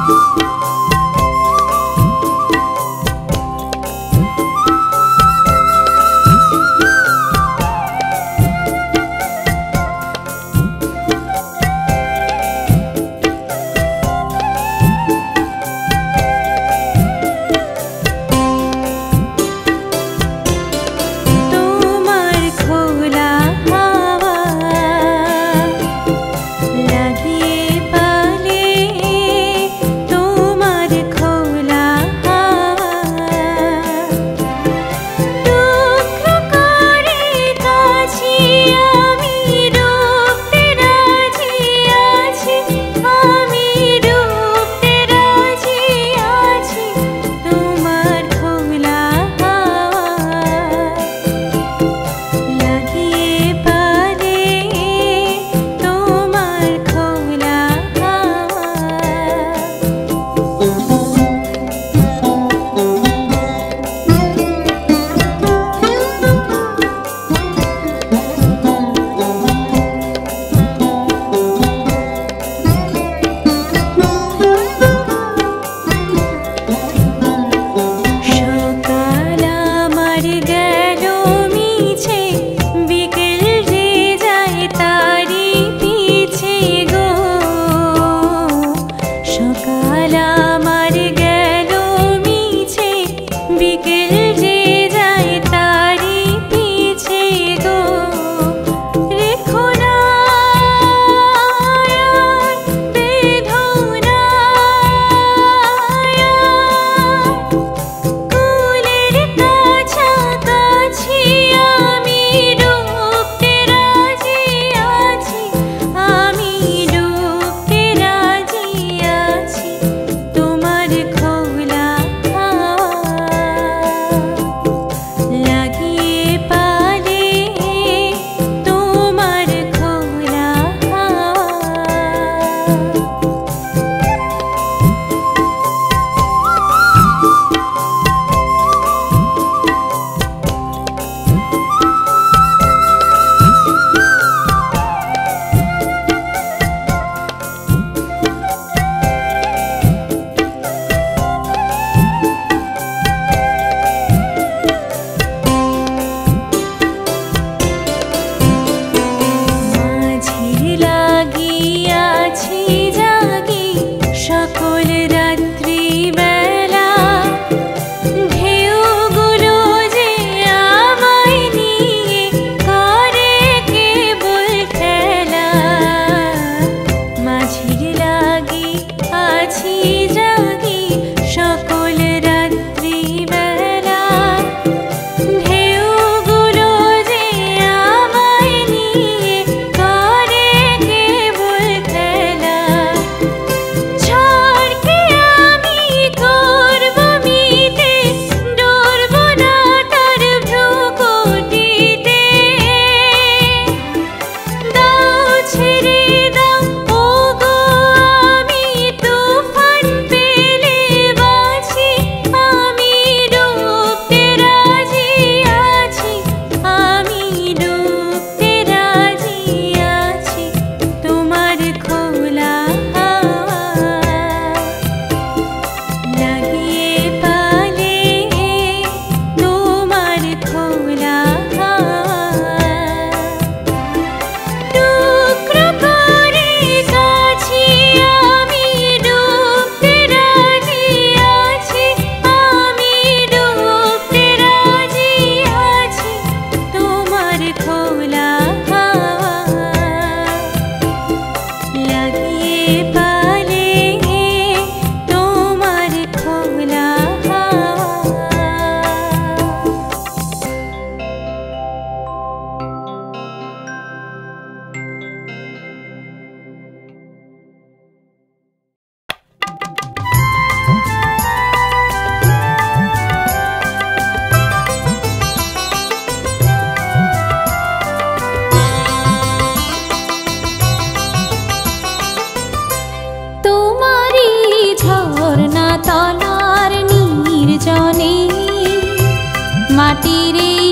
মাটির এই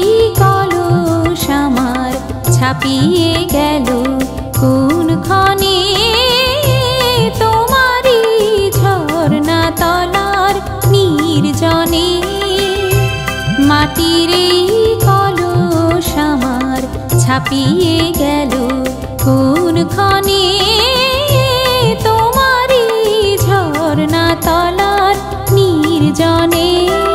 কলস আমার ছাপিয়ে গেল কোনখানে, তোমারই ঝর্ণা ছাপিয়ে গেল কোনখানে তোমারি ঝর্ণা তলার নির্জনে।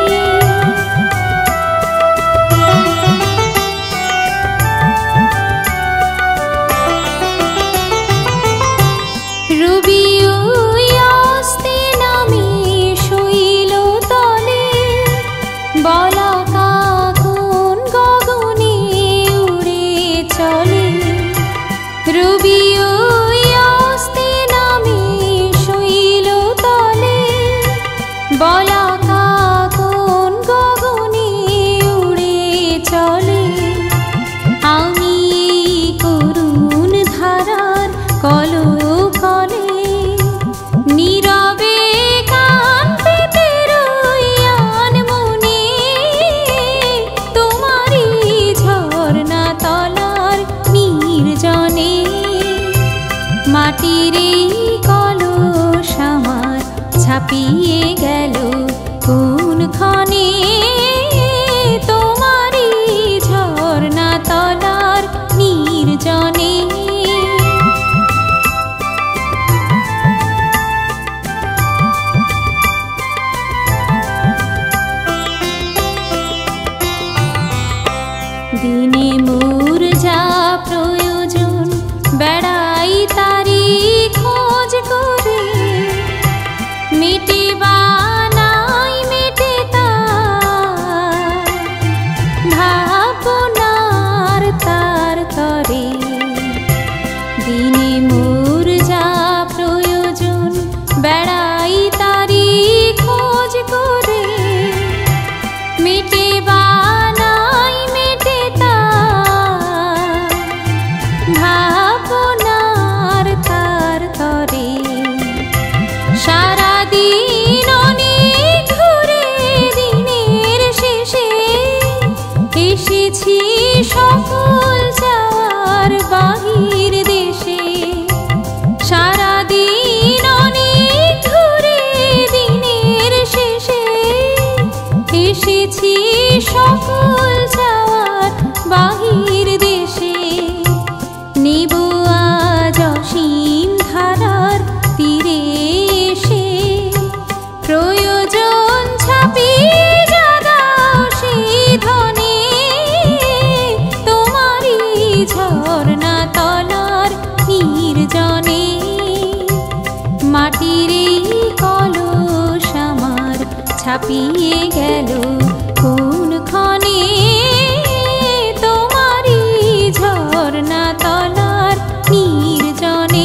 মাটির এই কলস আমার ছাপিয়ে গেল কোনখানে তোমারি ঝর্ণা তলার নির্জনে। দিনে মোর যা প্রয়োজন বেড়াই তারি খোঁজ করে, মিটে বানাই মেটে তার ভাবনার তার তরে। দিনে মোর যা প্রয়োজন বেড়াই তারি খোঁজ করে, মিটে বানাই মেটে তার ভাবনার তার তরে। সারাদিন অনেক ঘুরে দিনের শেষে এসেছি সকল যাওয়ার বাহির দেশে। সারাদিন অনেক ঘুরে দিনের শেষে এসেছি সকল যাওয়ার বাহির দেশে। নেব আজ অসীম ধারার তীরে এসে, প্রয়োজন ছাপিয়ে জাগাও সেই ধনে তোমারি ঝর্ণা তলার নির্জনে। মাটির এই কলস আমার ছাপিয়ে গেল কোনখানে তোমারি ঝর্ণা তলার নির্জনে।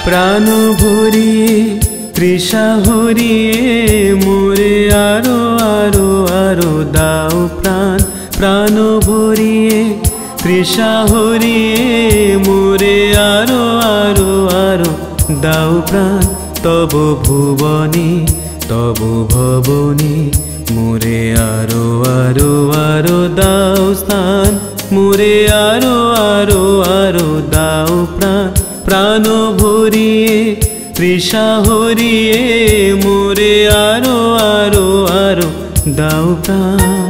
প্রাণ ভরিয়ে তৃষা হরিয়ে মোরে আরো আরো আরো দাও প্রাণ। প্রাণ ভরিয়ে তৃষা হরিয়ে মোরে আরো আরো আরো দাও প্রাণ। তব ভুবনে তব ভবনে মোরে আরো আরো আরো দাও স্থান। মোরে আরো আরো আরো দাও প্রাণ। প্রাণ ভরিয়ে তৃষা হরিয়ে মোরে আরো আরো আরো দাও প্রাণ।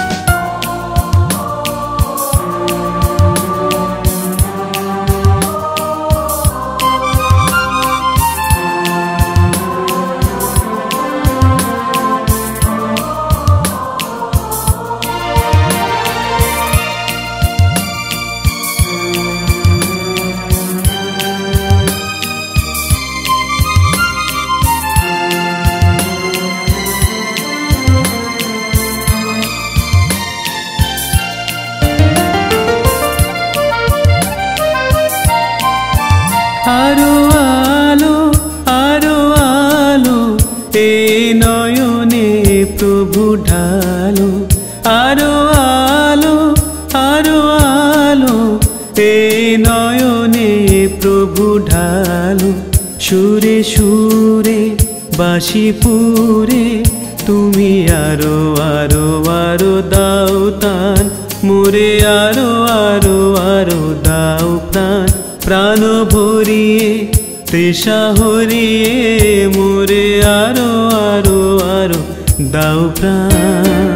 আরো আলো আরো আলো এ নয়নে প্রভু ঢালো। আরো আলো আরো আলো এ নয়নে প্রভু ঢালো। সুরে সুরে বাঁশি পুরে তুমি আরো আরো আরো দাও তান। মোরে আরো আরো আরো দাও প্রাণ। প্রাণ ভরিয়ে তৃষা হরিয়ে মোরে আরো আরো আরো দাও প্রাণ।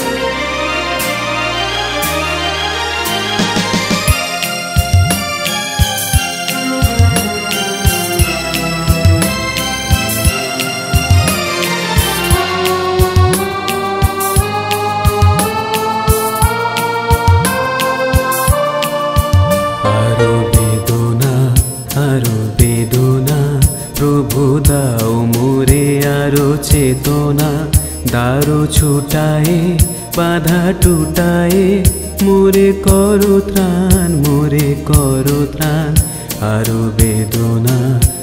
প্রভু দাও মোরে আরো চেতনা। দারো ছুটায়ে বাধা টুটায়ে মোরে করো ত্রাণ। মোরে করো ত্রাণ। আরো বেদনা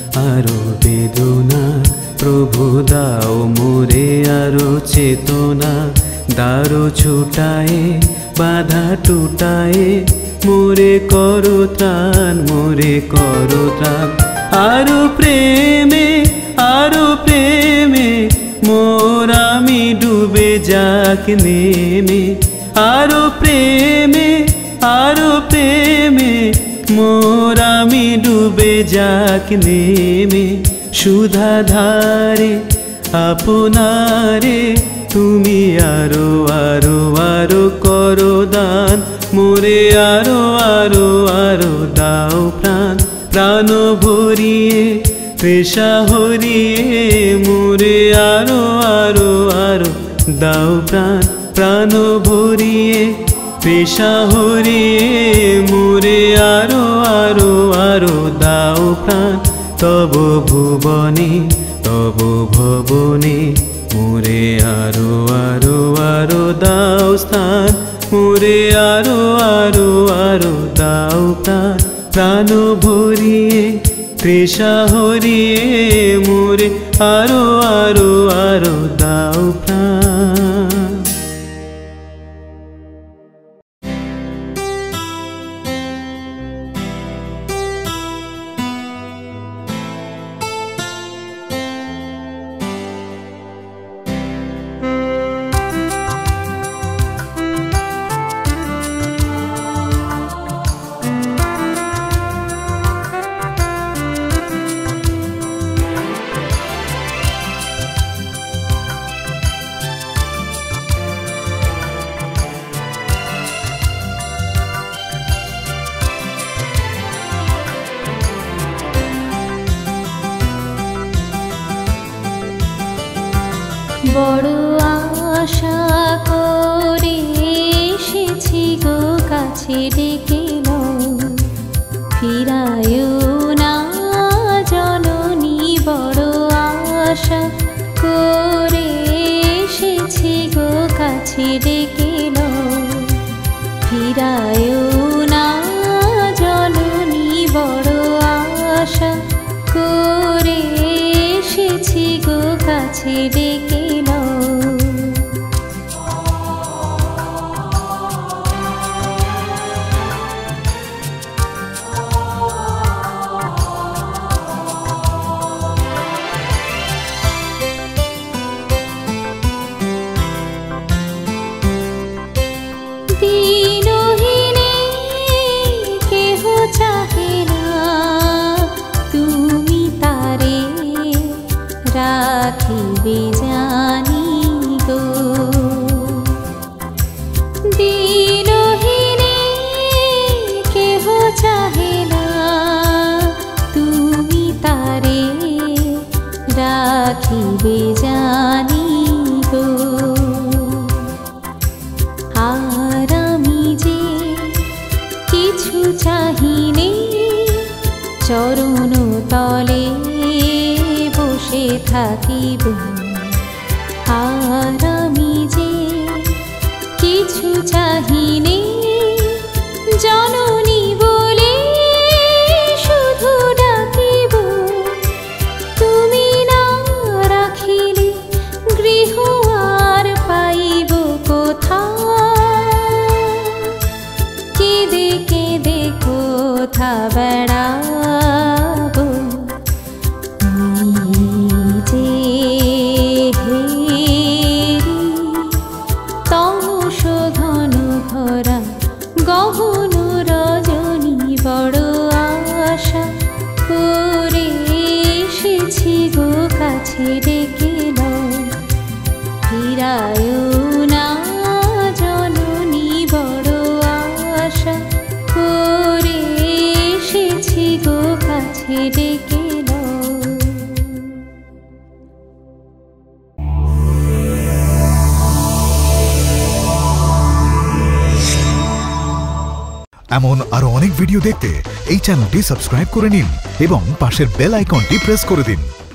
প্রভু দাও মোরে আরো চেতনা। দারো ছুটায়ে বাধা টুটায়ে মোরে করো ত্রাণ। মোরে করো ত্রাণ। আরো প্রেমে মোর আমি ডুবে যাক নেমে। আরো প্রেমে মোর আমি ডুবে যাক নেমে। সুধা ধারে আপনারে তুমি আরো আরো আরো করো দান। মোরে আরো আরো আরো দাও প্রাণ। প্রাণ ভরিয়ে তৃষা হরিয়ে মোরে আরো আরো আরো দাও প্রাণ। প্রাণ ভরিয়ে তৃষা হরিয়ে মোরে আরো আরো আরো দাও প্রাণ। তব ভুবনে তব ভবনে মোরে আরো আরো আরো দাও স্থান। মোরে আরো আরো আরো দাও প্রাণ। প্রাণ ভরিয়ে তৃষা হরিয়ে মোরে আরো আরো আরো দাও প্রাণ। বড় আশা করে এসেছি গো কাছে ডেকে ফিরায়ও না জননী। বড় আশা করে এসেছি গো কাছে ডেকে ফিরায়ও না জননী। বড় আশা করে এসেছি গো কাছে ডেকে নাও। দিনহীনে কেহ চাহে না, তুমি তারে রাখিবে জানি গো। দিনহীনে কেহ চাহে না, তুমি তারে রাখিবে জানি গো। আর আমি যে কিছু চাহিনে, চরণ তলে বসে থাকিব। আর আমি যে কিছু চাহিনে, জননী বলে শুধু ডাকিব। তুমি না রাখিলে গৃহ আর পাইব কোথা, কেঁদে কেঁদে কোথা বেড়াবো। নিজে হেরি তমস ঘন ভরা গহন রজনী, বড় আশা করে এসেছি গো কাছে ডেকে নাও। ফিরায়ও না জননী, বড় আশা করে এসেছি গো কাছে ডেকে নাও। এমন আরো অনেক ভিডিও দেখতে এই চ্যানেলটি সাবস্ক্রাইব করে নিন এবং পাশের বেল আইকনটি প্রেস করে দিন।